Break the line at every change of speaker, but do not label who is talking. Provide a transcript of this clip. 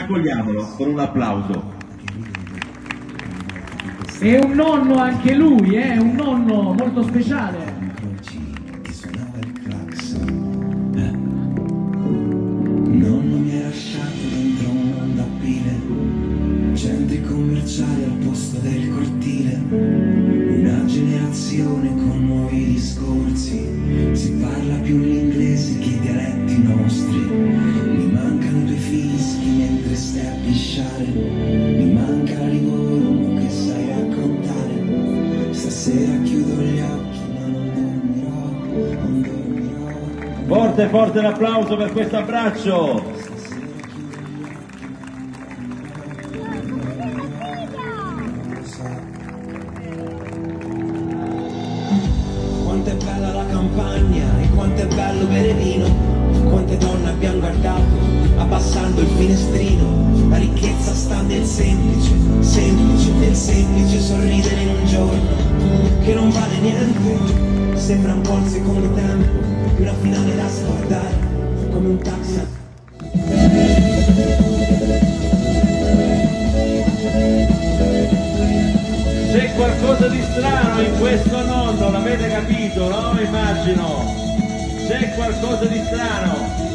Accogliamolo con un applauso.
È un nonno anche lui, un nonno molto speciale.
Nonno mi ha lasciato dentro un mondo a pile, centri commerciali al posto del cortile, una generazione con nuovi discorsi, si parla più l'inglese che i dialetti nostri, mi mancano i tuoi fischi mentre stai a pisciare, mi manca la Livorno che sai raccontare, stasera chiudo gli occhi ma non dormirò, non dormirò.
Forte forte l'applauso per questo abbraccio.
Quanto è bella la campagna e quanto è bello bere vino, quante donne abbiamo guardato abbassando il finestrino, la ricchezza sta nel semplice, semplice, nel semplice sorridere in un giorno che non vale niente, sembra un po' il secondo tempo di una finale da scordare, come un taxi.
C'è qualcosa di strano in questo nonno, l'avete capito, no? Immagino. C'è qualcosa di strano.